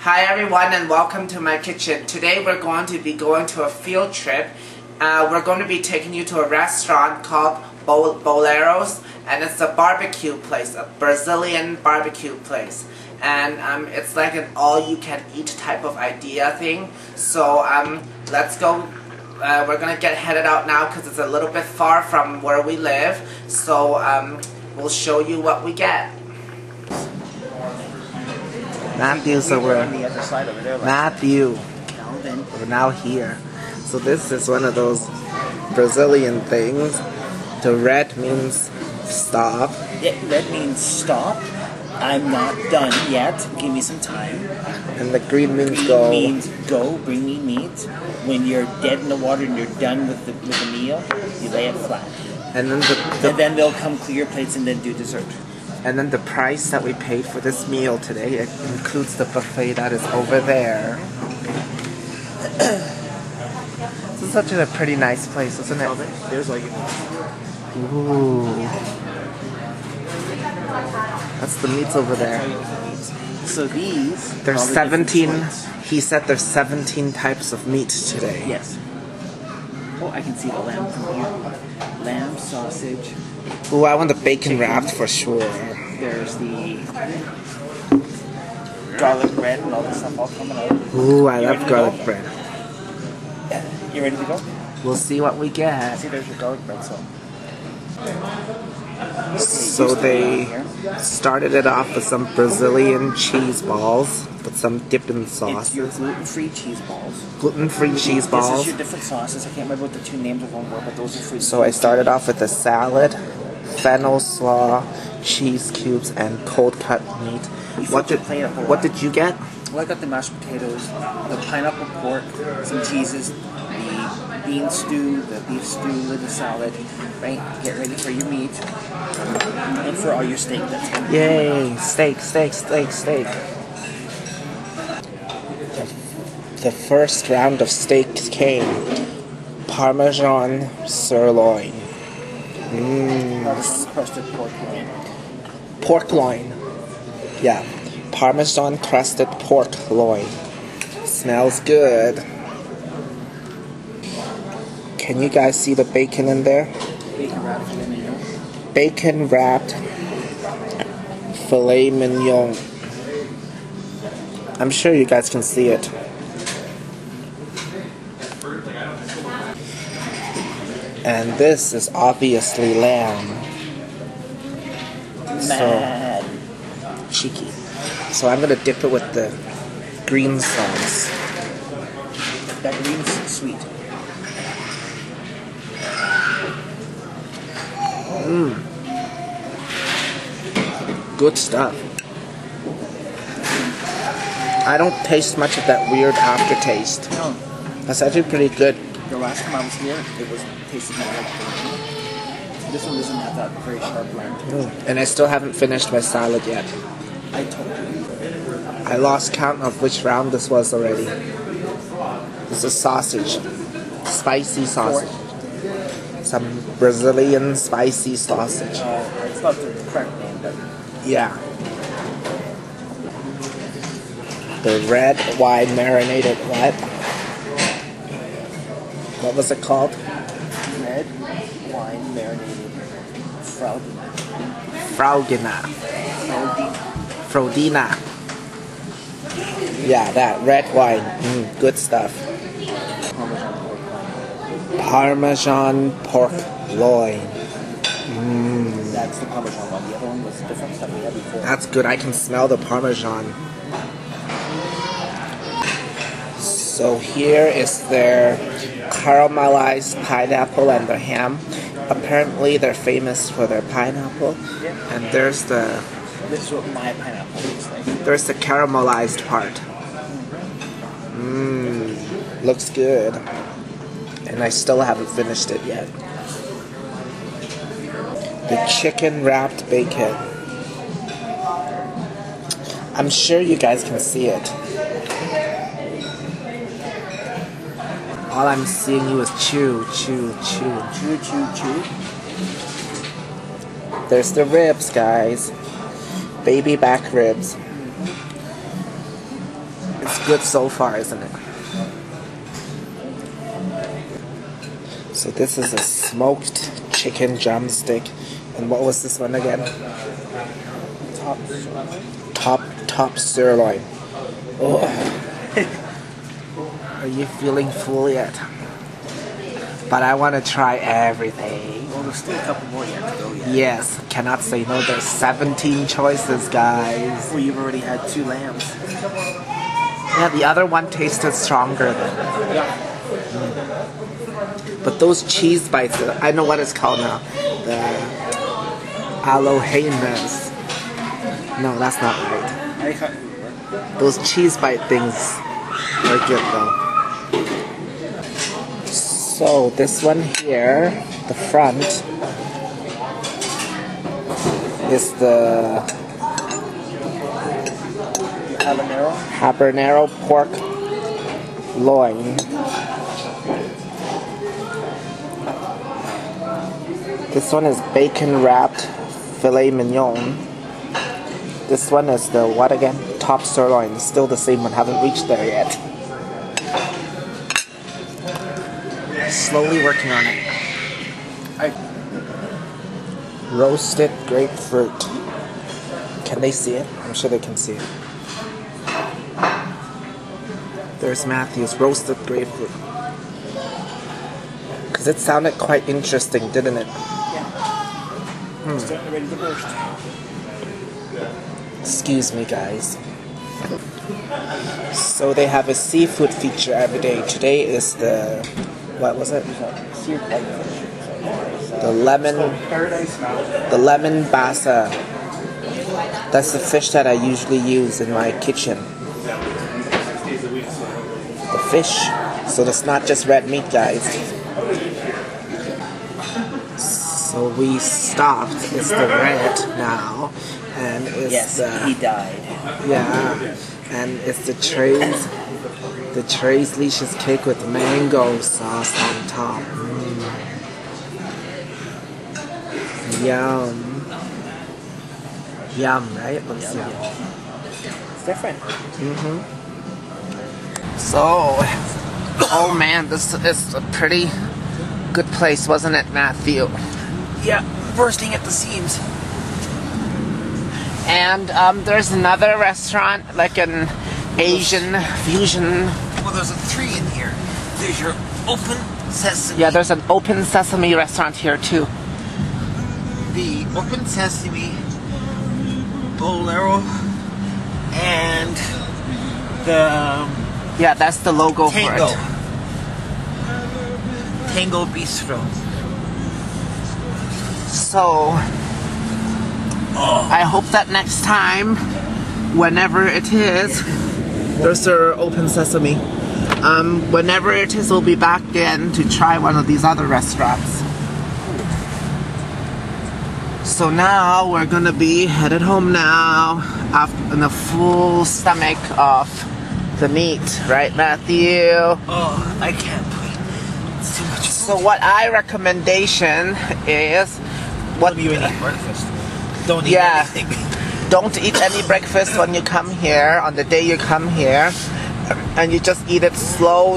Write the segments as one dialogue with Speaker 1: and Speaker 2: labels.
Speaker 1: Hi everyone and welcome to my kitchen. Today we're going to be going to a field trip. We're going to be taking you to a restaurant called Bolero's, and it's a barbecue place, a Brazilian barbecue place. And it's like an all-you-can-eat type of idea thing. So let's go. We're going to get headed out now because it's a little bit far from where we live. So we'll show you what we get. Matthew's over. Matthew. We're now here. So this is one of those Brazilian things. The red means stop.
Speaker 2: Yeah, red means stop. I'm not done yet. Give me some time.
Speaker 1: And the green means
Speaker 2: green
Speaker 1: go.
Speaker 2: Means go. Bring me meat. When you're dead in the water and you're done with the meal, you lay it flat.
Speaker 1: And then
Speaker 2: and then they'll come clear your plates and then do dessert.
Speaker 1: And then the price that we paid for this meal today, it includes the buffet that is over there. This is such a pretty nice place, isn't it?
Speaker 2: There's like...
Speaker 1: Ooh. That's the meats over there.
Speaker 2: So these...
Speaker 1: There's 17... He said there's 17 types of meat today.
Speaker 2: Yes. Oh, I can see the lamb from here. Lamb, sausage...
Speaker 1: Ooh, I want the bacon wrapped for sure.
Speaker 2: There's the garlic bread and all this stuff all coming out.
Speaker 1: Ooh, I love garlic bread.
Speaker 2: Yeah. You ready to go?
Speaker 1: We'll see what we get.
Speaker 2: See, there's your garlic bread,
Speaker 1: So they started it off with some Brazilian cheese balls with some dipping sauce.
Speaker 2: It's your gluten-free cheese balls.
Speaker 1: Gluten-free cheese balls.
Speaker 2: This is your different sauces. I can't remember what the two names of them were, but those are free.
Speaker 1: So I started off with a salad, fennel slaw, cheese cubes, and cold cut meat. What did you get?
Speaker 2: Well, I got the mashed potatoes, the pineapple pork, some cheeses, the bean stew, the beef stew with the salad. Right? Get ready for your meat and for all your steak. That's coming.
Speaker 1: Yay! Steak, steak, steak, steak. The first round of steak came. Parmesan sirloin.
Speaker 2: Parmesan crusted pork loin.
Speaker 1: Pork loin. Yeah. Parmesan crusted pork loin. Smells good. Can you guys see the bacon in there? Bacon wrapped filet mignon. I'm sure you guys can see it. And this is obviously lamb.
Speaker 2: Mad.
Speaker 1: So cheeky. So I'm gonna dip it with the green sauce.
Speaker 2: That green's sweet.
Speaker 1: Good stuff. I don't taste much of that weird aftertaste.
Speaker 2: No.
Speaker 1: That's actually pretty good.
Speaker 2: The last time I was here, it was tasting more like bacon. This one doesn't have that very sharp bland.
Speaker 1: And I still haven't finished my salad yet.
Speaker 2: I told you.
Speaker 1: I lost count of which round this was already. This is sausage. Spicy sausage. Some Brazilian spicy sausage.
Speaker 2: It's not the correct name, but...
Speaker 1: Yeah. The red wine marinated what? What was it called?
Speaker 2: Red wine marinated Fraudina.
Speaker 1: Fraudina. Yeah, that red wine. Good stuff. Parmesan pork loin.
Speaker 2: That's the Parmesan one. The other one was different that we had before.
Speaker 1: That's good. I can smell the Parmesan. So here is their caramelized pineapple and the ham. Apparently they're famous for their pineapple. And there's the...
Speaker 2: This is what my pineapple looks like.
Speaker 1: There's the caramelized part. Looks good. And I still haven't finished it yet. The chicken wrapped bacon. I'm sure you guys can see it. All I'm seeing you is chew, chew, chew.
Speaker 2: Chew, chew, chew.
Speaker 1: There's the ribs, guys. Baby back ribs. It's good so far, isn't it? So this is a smoked chicken drumstick. And what was this one again? Top sirloin. Oh. Are you feeling full yet? But I want to try everything.
Speaker 2: Well, there's still a couple more yet to go yet.
Speaker 1: Yes, cannot say no. There's 17 choices, guys.
Speaker 2: Well, you've already had 2 lambs.
Speaker 1: Yeah, the other one tasted stronger then. But those cheese bites, I know what it's called now. The alohanas. No, that's not right. Those cheese bite things are good though. So this one here, the front, is the habanero pork loin. This one is bacon wrapped filet mignon. This one is the what again? Top sirloin. Still the same one. Haven't reached there yet. Slowly working on it. Roasted grapefruit. Can they see it? I'm sure they can see it. There's Matthew's roasted grapefruit. Because it sounded quite interesting, didn't it?
Speaker 2: Yeah. Starting ready to burst.
Speaker 1: Excuse me, guys. So they have a seafood feature every day. Today is the, what was it? The lemon basa. That's the fish that I usually use in my kitchen. The fish. So that's not just red meat, guys. So we stopped. It's the red now. And it's
Speaker 2: he died.
Speaker 1: Yeah, and it's the Trey's Leashes cake with mango sauce on top. Yum. Yum, right? Looks yum.
Speaker 2: It's different.
Speaker 1: So, oh man, this is a pretty good place, wasn't it, Matthew?
Speaker 2: Yeah, bursting at the seams.
Speaker 1: And there's another restaurant, like an Asian fusion.
Speaker 2: Well, there's a 3 in here. There's your open sesame.
Speaker 1: Yeah, there's an open sesame restaurant here too.
Speaker 2: The open sesame, Bolero, and the
Speaker 1: yeah, that's the logo
Speaker 2: Tango.
Speaker 1: for it.
Speaker 2: Tango Bistro.
Speaker 1: So I hope that next time, whenever it is, there's our open sesame. Whenever it is, we'll be back again to try one of these other restaurants. So now we're gonna be headed home now, after in a full stomach of the meat, right, Matthew?
Speaker 2: Oh, I can't wait. It's too much food.
Speaker 1: So what I recommendation is, what
Speaker 2: you eat breakfast? Don't eat anything.
Speaker 1: Don't eat any breakfast when you come here, on the day you come here, and you just eat it slow.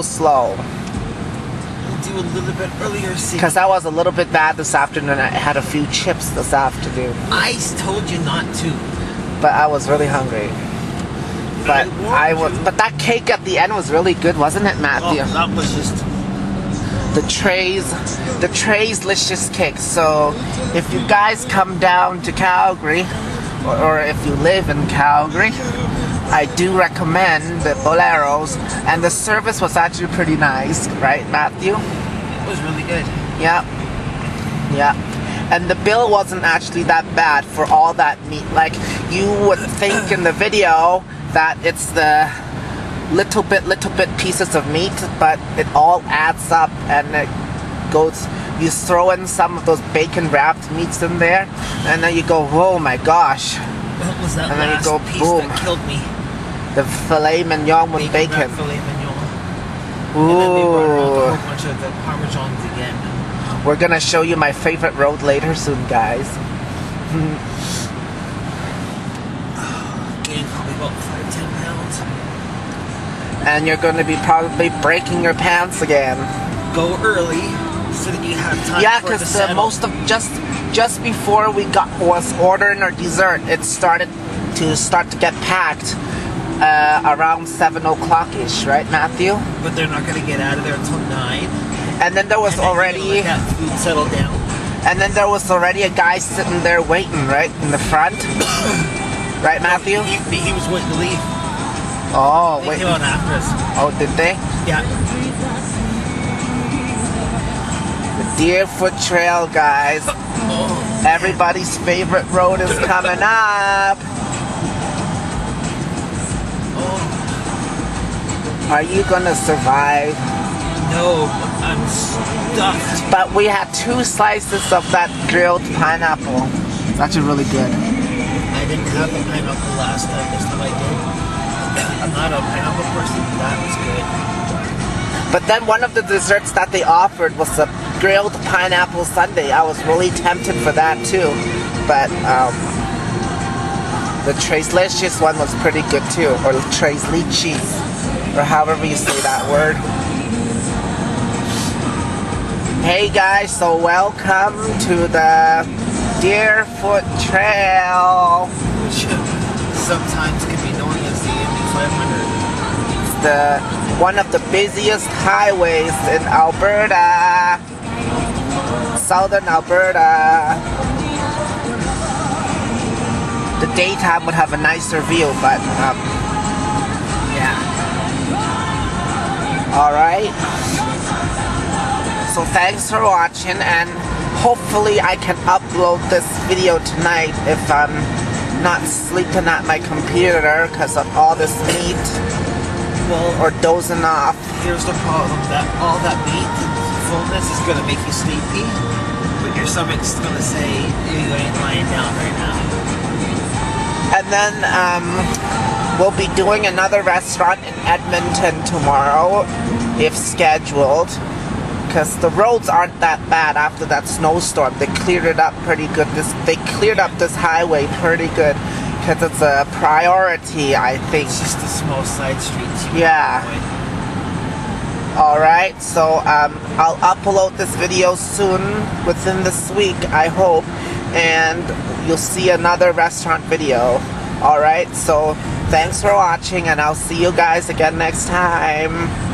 Speaker 2: Do a little bit earlier, see.
Speaker 1: Because I was a little bit bad this afternoon. I had a few chips this afternoon.
Speaker 2: I told you not to.
Speaker 1: But I was really hungry. But but that cake at the end was really good, wasn't it, Matthew?
Speaker 2: Oh, that was just
Speaker 1: the Trey's Licious cake. So if you guys come down to Calgary, or if you live in Calgary, I do recommend the Boleros, and the service was actually pretty nice, right, Matthew?
Speaker 2: It was really good.
Speaker 1: Yeah. And the bill wasn't actually that bad for all that meat. Like, you would think in the video that it's the little bit pieces of meat, but it all adds up and it goes, you throw in some of those bacon wrapped meats in there, and then you go, oh my gosh.
Speaker 2: What was that
Speaker 1: and then
Speaker 2: last
Speaker 1: you go,
Speaker 2: piece
Speaker 1: boom.
Speaker 2: that killed me?
Speaker 1: The filet mignon with bacon.
Speaker 2: Filet mignon.
Speaker 1: Ooh.
Speaker 2: And then they brought out a whole bunch of the parmesans again.
Speaker 1: We're gonna show you my favorite road later soon, guys.
Speaker 2: Gained probably about 5-10 pounds.
Speaker 1: And you're going to be probably breaking your pants again.
Speaker 2: Go early so that you have time.
Speaker 1: Yeah,
Speaker 2: for it to
Speaker 1: because
Speaker 2: settle.
Speaker 1: most of just before we was ordering our dessert, it started to get packed around 7 o'clock-ish, right, Matthew?
Speaker 2: But they're not going to get out of there until 9.
Speaker 1: And then there was already
Speaker 2: let that food settle down.
Speaker 1: And then there was already a guy sitting there waiting, right, in the front. Right, Matthew?
Speaker 2: He was waiting to leave.
Speaker 1: Oh,
Speaker 2: They
Speaker 1: wait.
Speaker 2: came on after us.
Speaker 1: Oh, did they?
Speaker 2: Yeah.
Speaker 1: The Deerfoot Trail, guys.
Speaker 2: Oh.
Speaker 1: Everybody's favorite road is coming up.
Speaker 2: Oh.
Speaker 1: Are you gonna survive?
Speaker 2: No, I'm stuffed.
Speaker 1: But we had 2 slices of that grilled pineapple. It's actually really good.
Speaker 2: I didn't have the pineapple last time. This time I did. I'm not a pineapple person, but that was good.
Speaker 1: But then one of the desserts that they offered was a grilled pineapple sundae. I was really tempted for that too. But the Tres Leches one was pretty good too. Or Tres Leches. Or however you say that word. Hey guys, so welcome to the Deerfoot Trail.
Speaker 2: Which sometimes can be known as the Indy 500.
Speaker 1: It's one of the busiest highways in Alberta, southern Alberta. The daytime would have a nicer view, but yeah. Alright. So thanks for watching, and hopefully I can upload this video tonight if I'm not sleeping at my computer because of all this meat.
Speaker 2: Well,
Speaker 1: or dozing off.
Speaker 2: Here's the problem, that all that meat and fullness is going to make you sleepy, but your stomach's going to say you ain't lying down right now.
Speaker 1: And then we'll be doing another restaurant in Edmonton tomorrow, if scheduled, because the roads aren't that bad after that snowstorm. They cleared it up pretty good. They cleared up this highway pretty good. Because it's a priority, I think.
Speaker 2: It's just a small side streets.
Speaker 1: Yeah. Alright, so I'll upload this video soon, within this week, I hope. And you'll see another restaurant video. Alright, so thanks for watching, and I'll see you guys again next time.